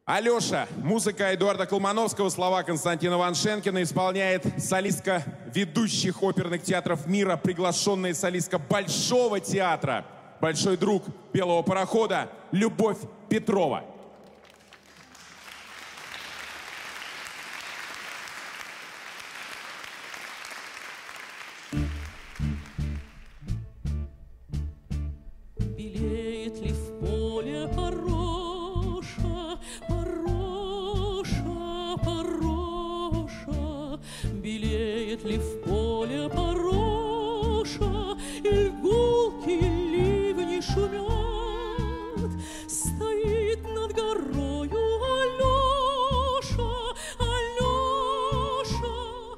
Алеша. Музыка Эдуарда Колмановского, слова Константина Ваншенкина. Исполняет солистка ведущих оперных театров мира, приглашенная солистка Большого театра, большой друг Белого парохода Любовь Петрова. Белеет ли в поле пороша, пороша, пороша? Белеет ли в поле пороша, и гулкие ливни шумят? Стоит над горою Алеша, Алеша,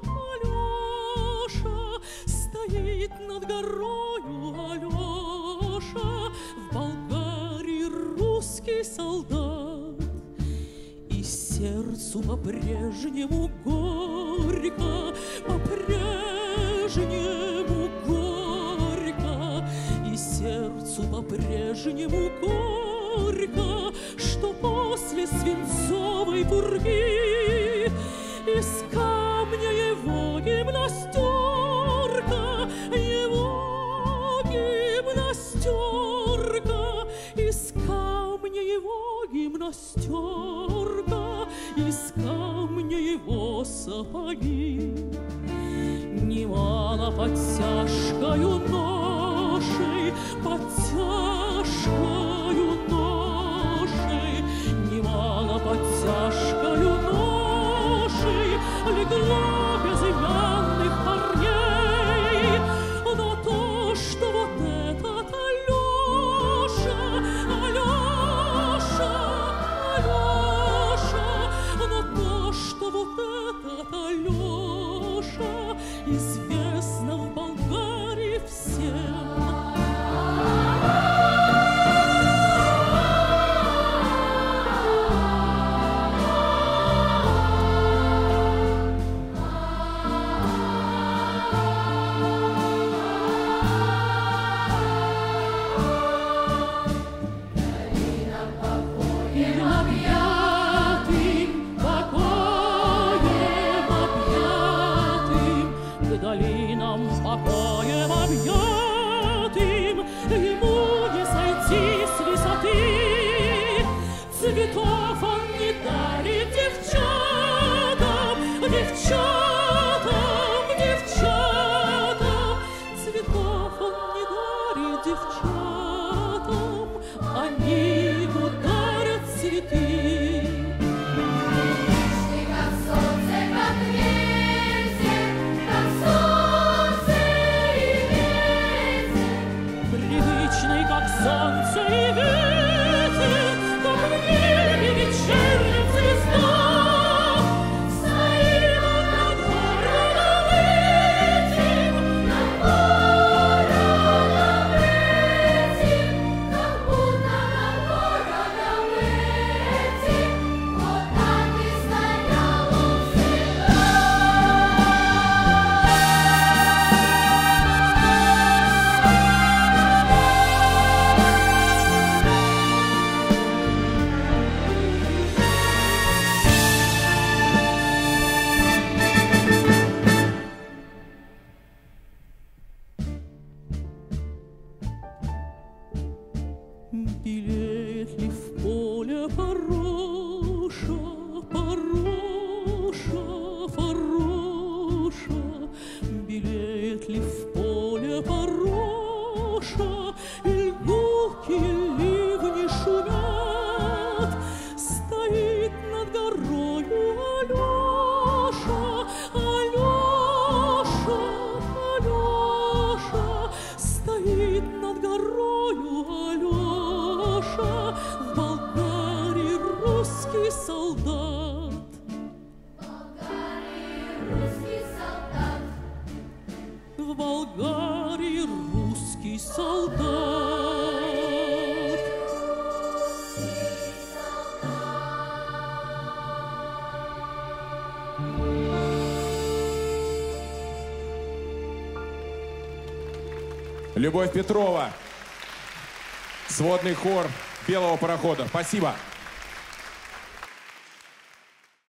Алеша, стоит над горою Алеша. В Болгарии русский солдат, и сердцу по-прежнему горько, по-прежнему горько, и сердцу по-прежнему горько, что после свинцовой пурги из камня его гимнастерка, его гимнастерка, из камня его гимнастерка, из камня его сапоги. Немало под тяжкою ношей, под тяжкою ношей, немало под тяжкою ношей легло безымянных парней. Но то, что вот этот Алеша, Алеша, Алеша, но то, что вот этот Алеша известно в Болгарии всем. Долинам покоем объятым, ему не сойти с высоты. Цветов он не дарит девчатам, девчатам, девчатам. Цветов он не дарит девчатам, они ему дарят цветы. Как солнце и ветер, как в небе вечернем звезда. Стоим над городом этим, над городом этим, как будто над городом этим, вот так и стоял он всегда. Белеет ли в поле пороша, пороша, пороша? Белеет ли в поле пороша, и гулкие ливни шумят? Стоит над горою Алеша, Алеша, Алеша, стоит над горою Алеша. В Болгарии русский солдат, в Болгарии русский солдат. Любовь Петрова. Сводный хор Белого парохода. Спасибо.